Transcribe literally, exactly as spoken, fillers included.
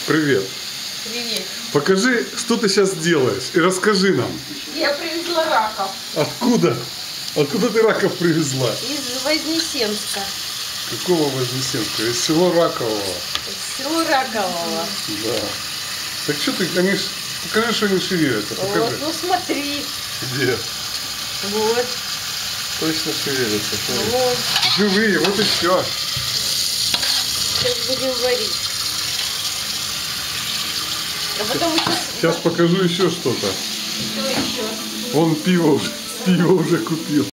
Привет. Привет. Покажи, что ты сейчас делаешь, и расскажи нам. Я привезла раков Откуда? Откуда ты раков привезла? из Вознесенска. Какого Вознесенска? Из села Ракового. Из села Ракового. Да. Так что ты, они ж... покажи, что они шевелятся. Покажи. Вот, ну смотри. Где? Вот. Точно шевелятся. Вот. Живые, вот и все. Сейчас будем варить. А потом еще... Сейчас покажу еще что-то. Что еще? Вон пиво уже, пиво уже купил.